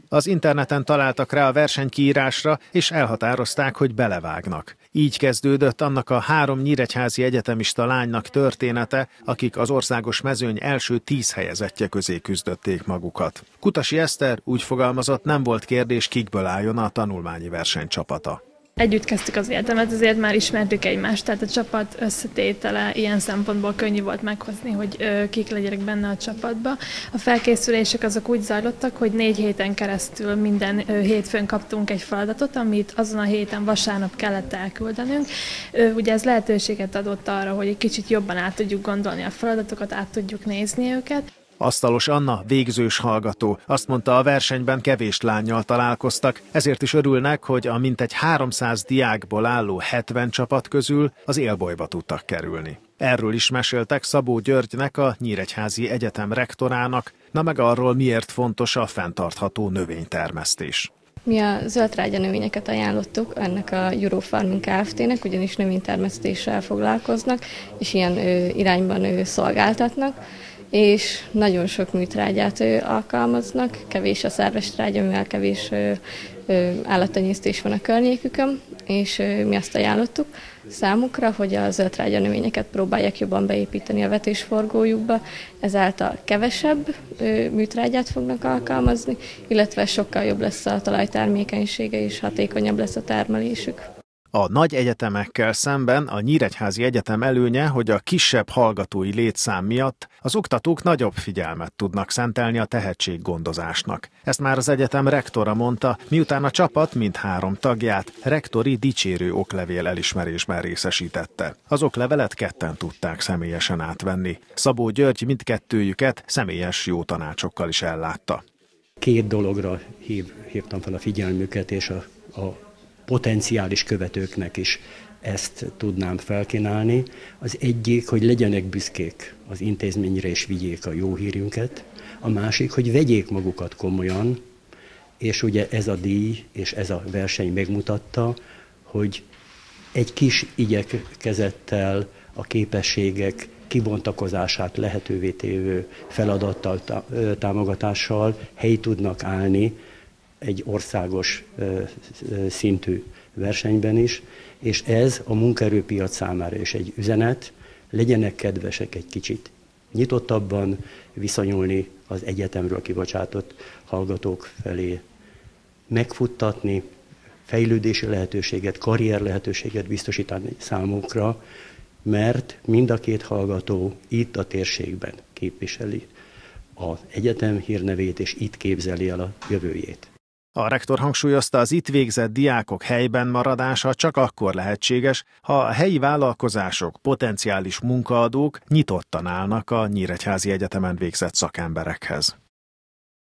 Az interneten találtak rá a versenykiírásra, és elhatározták, hogy belevágnak. Így kezdődött annak a 3 nyíregyházi egyetemista lánynak története, akik az országos mezőny első 10 helyezettje közé küzdötték magukat. Kutasi Eszter úgy fogalmazott, nem volt kérdés, kikből álljon a tanulmányi versenycsapata. Együtt kezdtük az egyetemet, ezért már ismertük egymást, tehát a csapat összetétele ilyen szempontból könnyű volt meghozni, hogy kik legyenek benne a csapatba. A felkészülések azok úgy zajlottak, hogy 4 héten keresztül minden hétfőn kaptunk egy feladatot, amit azon a héten vasárnap kellett elküldenünk. Ugye ez lehetőséget adott arra, hogy egy kicsit jobban át tudjuk gondolni a feladatokat, át tudjuk nézni őket. Asztalos Anna végzős hallgató. Azt mondta, a versenyben kevés lánnyal találkoztak, ezért is örülnek, hogy a mintegy 300 diákból álló 70 csapat közül az élbolyba tudtak kerülni. Erről is meséltek Szabó Györgynek, a Nyíregyházi Egyetem rektorának, na meg arról, miért fontos a fenntartható növénytermesztés. Mi a zöldtrágya növényeket ajánlottuk ennek a Eurofarming Kft-nek, ugyanis növénytermesztéssel foglalkoznak, és ilyen irányban szolgáltatnak, és nagyon sok műtrágyát alkalmaznak, kevés a szerves trágya, mivel kevés állattenyésztés van a környékükön, és mi azt ajánlottuk számukra, hogy a zöldtrágya növényeket próbálják jobban beépíteni a vetésforgójukba, ezáltal kevesebb műtrágyát fognak alkalmazni, illetve sokkal jobb lesz a talajtermékenysége és hatékonyabb lesz a termelésük. A nagy egyetemekkel szemben a Nyíregyházi Egyetem előnye, hogy a kisebb hallgatói létszám miatt az oktatók nagyobb figyelmet tudnak szentelni a tehetséggondozásnak. Ezt már az egyetem rektora mondta, miután a csapat mindhárom tagját rektori dicsérő oklevél elismerésben részesítette. Az oklevelet ketten tudták személyesen átvenni. Szabó György mindkettőjüket személyes jó tanácsokkal is ellátta. 2 dologra hívtam fel a figyelmüket, és a potenciális követőknek is ezt tudnám felkínálni. Az egyik, hogy legyenek büszkék az intézményre és vigyék a jó hírünket. A másik, hogy vegyék magukat komolyan, és ugye ez a díj és ez a verseny megmutatta, hogy egy kis igyekezettel a képességek kibontakozását lehetővé tévő feladattal, támogatással helyt tudnak állni egy országos szintű versenyben is, és ez a munkaerőpiac számára is egy üzenet, legyenek kedvesek egy kicsit nyitottabban viszonyulni az egyetemről kibocsátott hallgatók felé, megfuttatni, fejlődési lehetőséget, karrier lehetőséget biztosítani számukra, mert mind a 2 hallgató itt a térségben képviseli az egyetem hírnevét, és itt képzeli el a jövőjét. A rektor hangsúlyozta, az itt végzett diákok helyben maradása csak akkor lehetséges, ha a helyi vállalkozások, potenciális munkaadók nyitottan állnak a Nyíregyházi Egyetemen végzett szakemberekhez.